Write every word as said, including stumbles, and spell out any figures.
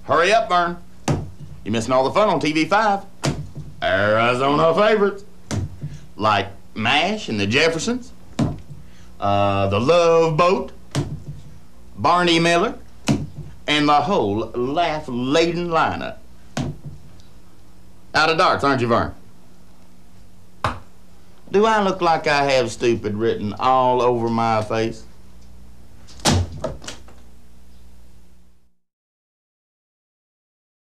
Hurry up, Vern. You're missing all the fun on T V five. Arizona Favorites. Like MASH and the Jeffersons. Uh, the Love Boat. Barney Miller. And the whole laugh-laden lineup. Out of darts, aren't you, Vern? Do I look like I have stupid written all over my face?